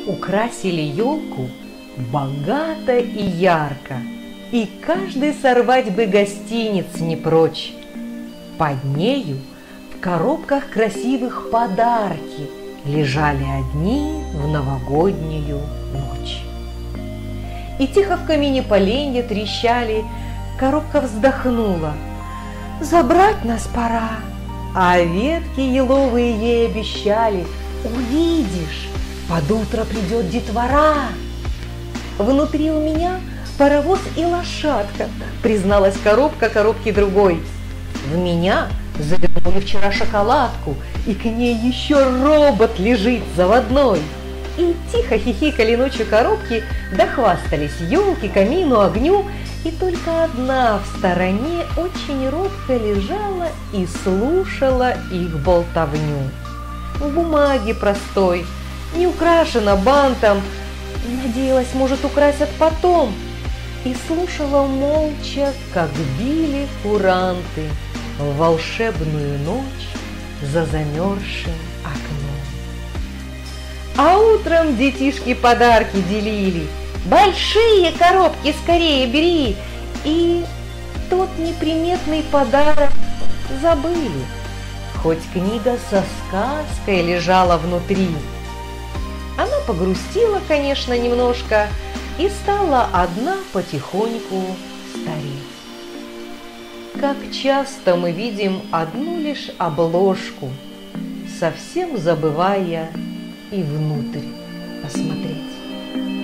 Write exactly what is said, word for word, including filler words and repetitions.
украсили елку богато и ярко, и каждый сорвать бы гостиниц не прочь. Под нею в коробках красивых подарки лежали одни в новогоднюю ночь. И тихо в камине поленья трещали, коробка вздохнула: забрать нас пора. А ветки еловые ей обещали: увидишь, под утро придет детвора. Внутри у меня паровоз и лошадка, призналась коробка коробке другой. В меня завернули вчера шоколадку, и к ней еще робот лежит заводной. И тихо хихикали ночью коробки, да хвастались елке, камину, огню. И только одна в стороне очень робко лежала и слушала их болтовню. В бумаге простой, не украшена бантом, надеялась, может, украсят потом. И слушала молча, как били куранты в волшебную ночь за замерзшим окном. А утром детишки подарки делили: большие коробки скорее бери. И тот неприметный подарок забыли, хоть книга со сказкой лежала внутри. Она погрустила, конечно, немножко и стала одна потихоньку стареть. Как часто мы видим одну лишь обложку, совсем забывая и внутрь посмотреть.